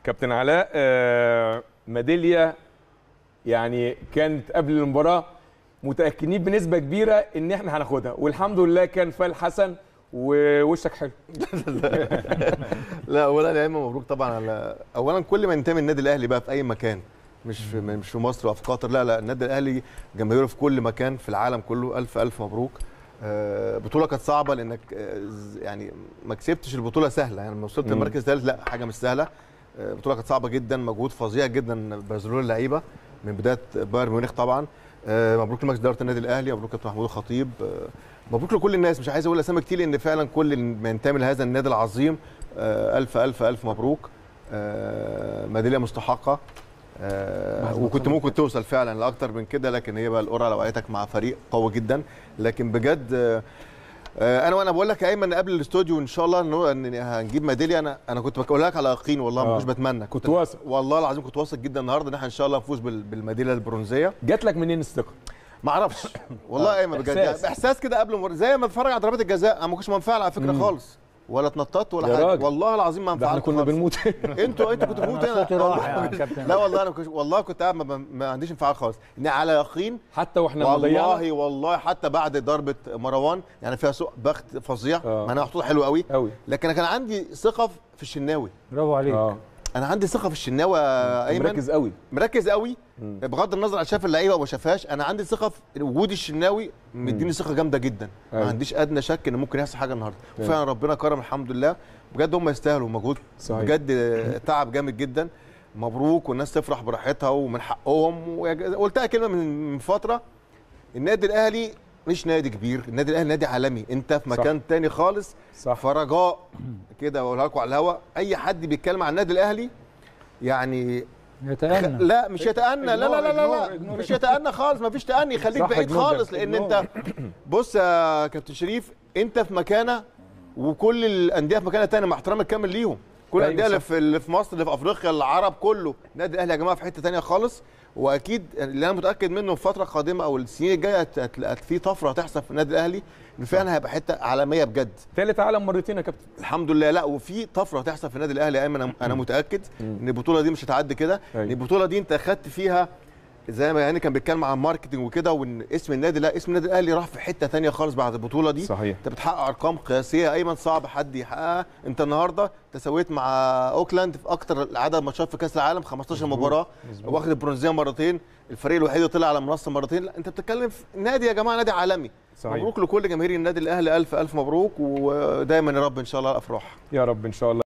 كابتن علاء، ميداليه يعني كانت قبل المباراه متاكدين بنسبه كبيره ان احنا هناخدها، والحمد لله كان فال حسن ووشك حلو. لا اولا يا ايمن مبروك طبعا على اولا كل ما ينتمي النادي الاهلي بقى في اي مكان، مش في مصر او في قطر، لا النادي الاهلي جماهيره في كل مكان في العالم كله. الف الف مبروك. بطوله كانت صعبه لانك يعني ما كسبتش البطوله سهله، يعني لما وصلت المركز الثالث لا حاجه مش سهله. بطوله كانت صعبه جدا، مجهود فظيع جدا بذلوه اللعيبه من بدايه بايرن ميونخ طبعا. مبروك لمجلس اداره النادي الاهلي، مبروك كابتن محمود الخطيب، مبروك لكل الناس. مش عايز اقول اسامي كتير لان فعلا كل من ينتمي لهذا النادي العظيم الف الف الف مبروك. ميداليه مستحقه، وكنت ممكن توصل فعلا لاكتر من كده، لكن هي بقى القرعه لو وقعتك مع فريق قوي جدا. لكن بجد وانا بقول لك يا ايمن قبل الاستوديو ان شاء الله ان هنجيب ميداليه، انا كنت بقول لك على يقين والله، ما كنتش بتمنى، كنت واثق والله العظيم، كنت واثق جدا النهارده ان احنا ان شاء الله نفوز بالميداليه البرونزيه. جات لك منين الثقه؟ ما اعرفش والله يا ايمن بجد، احساس كده قبل المباراه زي ما بتفرج على ضربات الجزاء، انا ما كنتش منفعل على فكره خالص، ولا اتنططت ولا حاجه، والله العظيم ما انفعلت. احنا كنا بنموت. انتوا كنتوا بتموتوا. لا والله انا والله كنت قاعد ما عنديش انفعال خالص، اني على يقين حتى واحنا والله حتى بعد ضربه مروان يعني فيها سوء بخت فظيع، ما انا محطوط حلو قوي، لكن انا كان عندي ثقه في الشناوي. برافو عليك. انا عندي ثقه في الشناوي يا ايمن، مركز قوي بغض النظر عن شاف اللعيبه وما شافهاش. انا عندي ثقه في وجود الشناوي، مديني ثقه جامده جدا. ما عنديش ادنى شك ان ممكن يحصل حاجه النهارده، وفعلا ربنا كرم الحمد لله. بجد هم يستاهلوا مجهود، بجد تعب جامد جدا. مبروك، والناس تفرح براحتها ومن حقهم. وقلتها كلمه من فتره، النادي الاهلي مش نادي كبير، النادي الاهلي نادي عالمي، انت في مكان تاني خالص. فرجاء كده اقولها لكم على الهوا، اي حد بيتكلم عن النادي الاهلي يعني يتأنى. لا مش يتأنى، لا لا لا لا مش يتأنى خالص، ما فيش تأني، خليك بعيد خالص. لان انت بص يا كابتن شريف، انت في مكانه وكل الانديه في مكانه ثانيه، مع احترامي الكامل ليهم. كل الانديه اللي في مصر، اللي في افريقيا، العرب، كله النادي الاهلي يا جماعه في حته ثانيه خالص. واكيد اللي انا متاكد منه في فتره قادمه او السنين الجايه في طفره هتحصل في النادي الاهلي، ان فعلا هيبقى حته عالميه بجد. ثالث عالم مرتين يا كابتن الحمد لله. لا وفي طفره هتحصل في النادي الاهلي يا ايمن، انا متاكد ان البطوله دي مش هتعدي كده. ان البطوله دي انت اخدت فيها زي ما يعني كان بيتكلم عن ماركتنج وكده، وان اسم النادي، لا اسم النادي الاهلي راح في حته ثانيه خالص بعد البطوله دي. صحيح. انت بتحقق ارقام قياسيه يا ايمن صعب حد يحققها. انت النهارده تساويت مع اوكلاند في اكتر عدد ماتشات في كاس العالم، 15 مباراه، واخد البرونزيه مرتين، الفريق الوحيد اللي طلع على المنصه مرتين. لا انت بتتكلم في نادي يا جماعه، نادي عالمي. صحيح. مبروك لكل جماهير النادي الاهلي، الف الف مبروك، ودايما يا رب ان شاء الله الافراح. يا رب ان شاء الله.